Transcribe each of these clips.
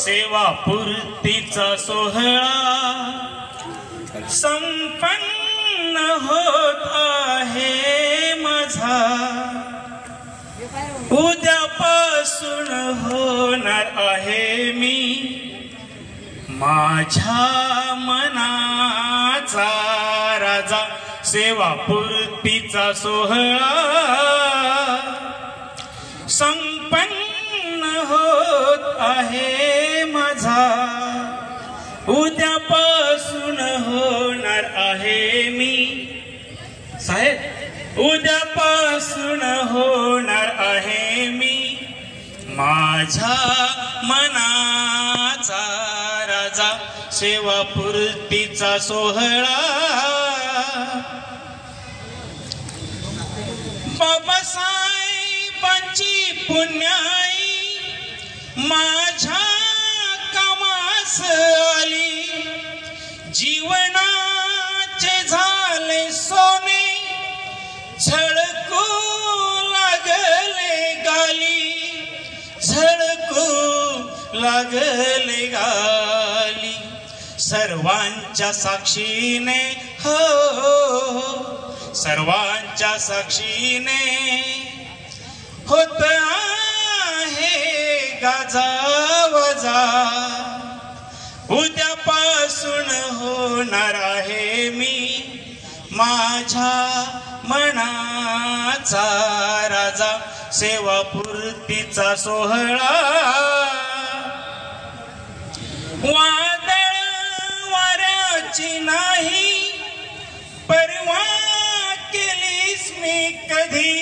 सेवापूर्तीचा सोहळा संपन्न होत आहे माझा. उद्यापासून होणार आहे मी माझ्या मनाचा राजा. सेवापूर्तीचा सोहळा संपन्न होत आहे माझा. उद्यापासून होणार आहे मी साहेब. उद्यापासून होणार आहे मी माझ्या मनाचा राजा. सेवापूर्तीचा सोहळा बाबासाहेबांची पुण्याई माझ्या कामास आली. जीवनाचे झाले सोने झळकू लागले गाली. झळकू लागले गाली. सर्वांच्या साक्षीने हो सर्वांच्या साक्षीने होत आहे गाजावाजा. उद्यापासून होणार आहे मी माझ्या मनाचा राजा. सेवापूर्तीचा सोहळा वादळ वाऱ्याची नाही परवा केलीस मी कधी.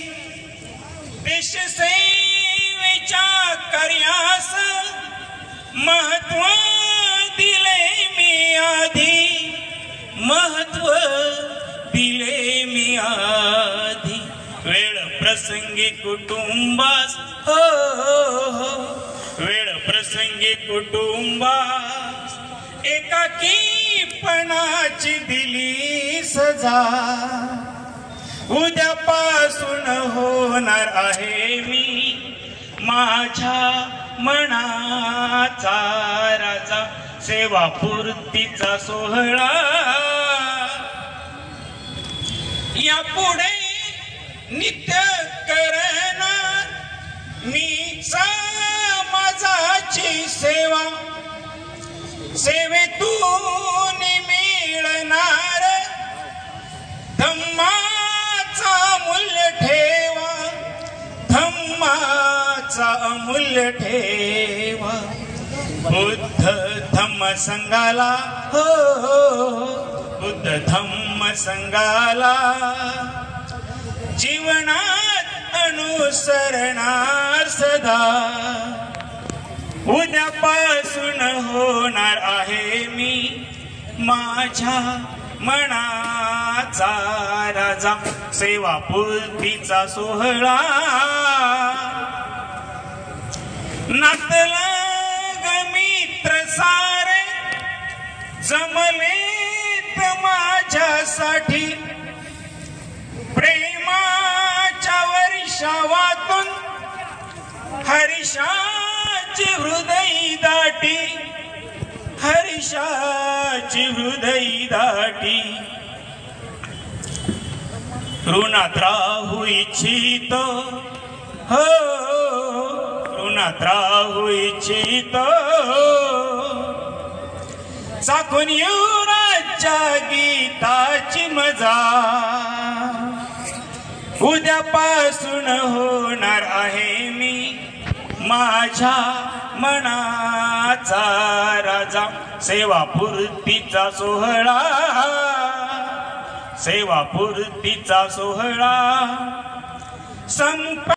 देशसेवेच्या कार्यास महत्व दिले मी आधी. महत्व दिले मी आधी. वेळ प्रसंगी कुटुंबास हो वेळ प्रसंगी कुटुंबास एकाकीपणाची दिली सजा. उद्यापासून होणार आहे मी माझ्या मनाचा राजा. सेवापूर्तीचा सोहळा यापुढे नित्य करणार मी समाजाची सेवा. सेवेतून मिळणार धम्माचा मूल्य ठेवा. धम्माचा अमूल्य ठेवा. बुद्ध धम्म संघाला हो बुद्ध धम्म संघाला जीवनात अनुसरणार सदा. उद्यापासून होणार आहे मी माझ्या मनाचा राजा. सेवापूर्तीचा सोहळा नातलग मित्र सारे जमलेत माझ्यासाठी. प्रेमाच्या वर्षावातून हर्षाची हृदय दाटी. हर्षाची हृदय दाटी. ऋणात राहू इच्छितो हो ऋणात राहू इच्छितो. चाखून येऊ राजच्या गीताची मजा. उद्यापासून होणार आहे मी माझ्या मनाचा राजा. सेवापूर्तीचा सोहळा सेवापूर्तीचा सोहळा संप